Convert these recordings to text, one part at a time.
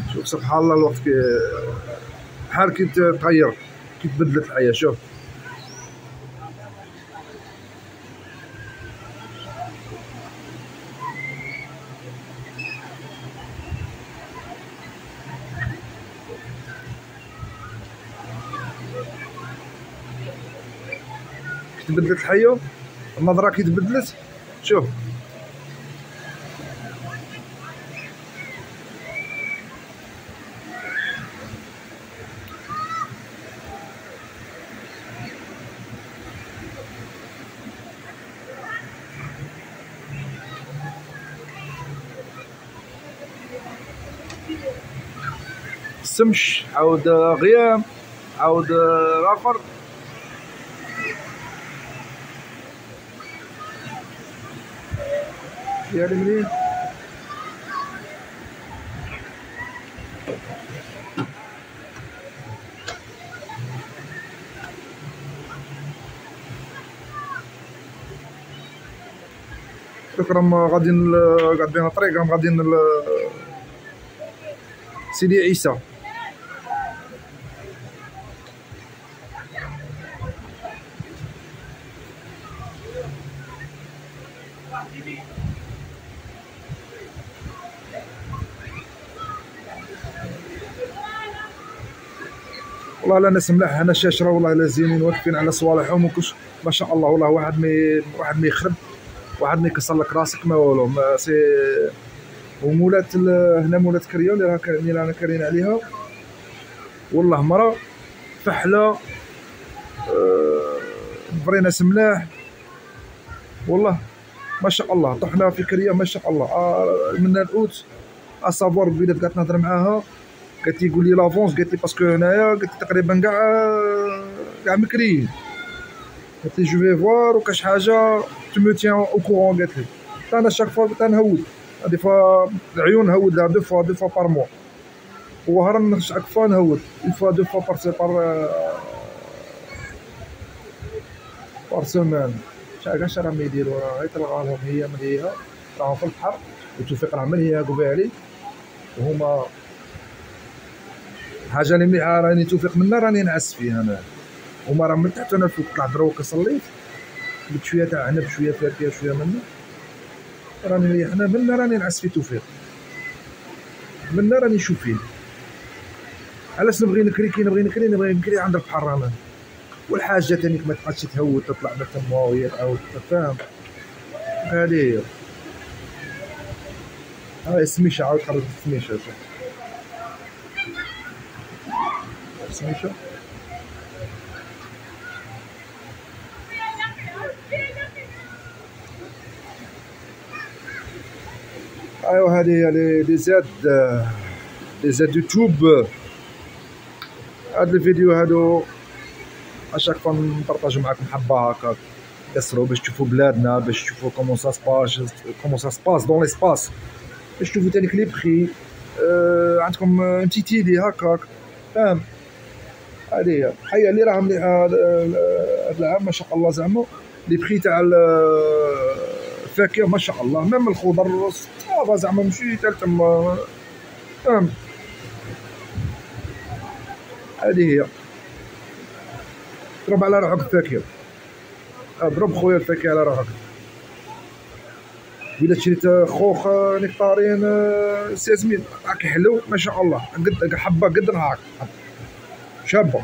شوف سبحان الله الوقت بحال كي تغير، كي تبدلت الحياة. شوف كي تبدلت الحياة، النظرة كي تبدلت. شوف السمش عاود غيام عاود اخر. يعني منين دوك راهم غاديين قاعدين الطريق، راهم غاديين سيدي عيسى. والله لا ناس ملاح هنا شاشره، والله لا زينين واقفين على صوالحهم وكلش ما شاء الله. والله واحد ما يخرب، واحد ما يكسر لك راسك ما والو. ما سي ومولات هنا مولات كريون اللي رانا كارين عليها، والله مرة فحله فري ناس ملاح والله ما شاء الله. طحنا في كريا ما شاء الله. من الاوت اصابور بدات قالت نهضر معاها، قالت لي قول لي لافونس، قالت لي باسكو هنايا قالت لي تقريبا كاع مكريين. قالت لي جو في فوار وكاش حاجه تو مو تيان او كورون. قالت لي انا شاك فوا تنهود دي فوا العيون نهود لها دو فوا بار موا، وهرم شاك فوا نهود اون فوا دو فوا بار سومان. كاش راهم يديروا، غير تلقى لهم هي من هي راهم في البحر، وتوفيق راه من هي قبالي، وهما حاجه اللي مليحه راني توفيق منا راني نعس فيه انا. هما راه من تحت وانا فوق طلعت دروك صليت، درت شويه تاع عنب شويه فاكهه شويه منا، راني مريحنا منا راني نعس في توفيق، منا راني نشوف فيه. علاش نبغي نكري؟ كي نبغي نكري عند البحر رانا، والحاجه تانيك ما تبقاش تهود تطلع من تما وهي تعاود فاهم. هذه هي هاي السميشه، عاود خرجت السميشه. السميشه ايوا هذه هي لي زاد يوتيوب. هاد الفيديو هادو اشاك فوا نبارطاجو معاكم حبه هكا كسرو باش تشوفوا بلادنا، باش تشوفوا كومون سا سباس دون ليسباس، باش تشوفوا تاني لي بخي. عندكم اون بتيت ايدي هكاك فاهم. هادي هي الحياه اللي راها مليحه هاد العام ما شاء الله. زعما لي بخي تاع الفاكهه ما شاء الله، ميم الخضر صافا زعما ماشي تال تما فاهم. هادي هي ضرب على روحك الفاكهه، ضرب خويا الفاكهه على روحك. إلا شريت خوخ نكتارين 16 راك حلو ما شاء الله، قد حبه قد نهارك شابه.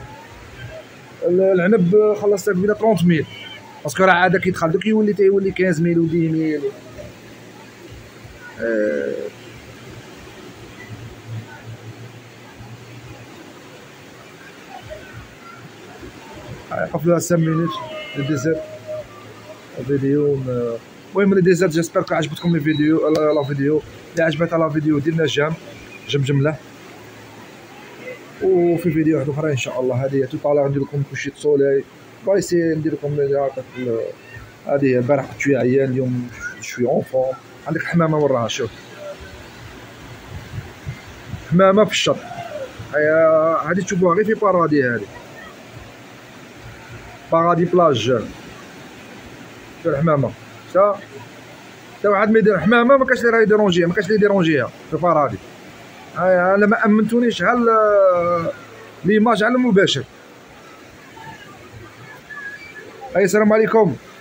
العنب خلصت بلا 30000 باسكو راه عاد كي دخل دوك يولي 15000 و 10000. قفلوها 5 مينوت الديزير الفيديو. المهم لي ديزير جيسبر عجبتكم الفيديو. لا فيديو اللي عجبتها لا فيديو ديرنا جم له. وفي فيديو واحد اخرى ان شاء الله. هذه هي توطالع ندير لكم كوشي سولي، بايسي ندير لكم هكا. هذه هي البارح كنت شويه عيان، اليوم شويه اون فورم. عندك حمامه وراها، شوف حمامه في الشط. هذه تشوفوها غير في بارادي، هذه بارادي بلاج. شوف الحمامه تا واحد ما يدير حمامه ما كاش اللي راه يديرونجيها، ما كاش اللي يديرونجيها في بارادي. انا ما امنتونيش ليماج على المباشر. السلام عليكم.